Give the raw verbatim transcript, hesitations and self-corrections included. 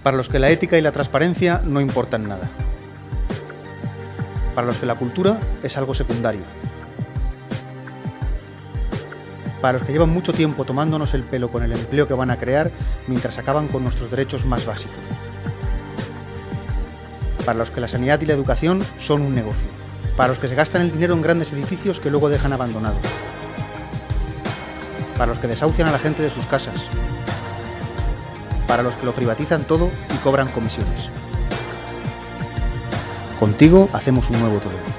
Para los que la ética y la transparencia no importan nada. Para los que la cultura es algo secundario. Para los que llevan mucho tiempo tomándonos el pelo con el empleo que van a crear mientras acaban con nuestros derechos más básicos. Para los que la sanidad y la educación son un negocio. Para los que se gastan el dinero en grandes edificios que luego dejan abandonados. Para los que desahucian a la gente de sus casas. Para los que lo privatizan todo y cobran comisiones. Contigo hacemos un nuevo Toledo.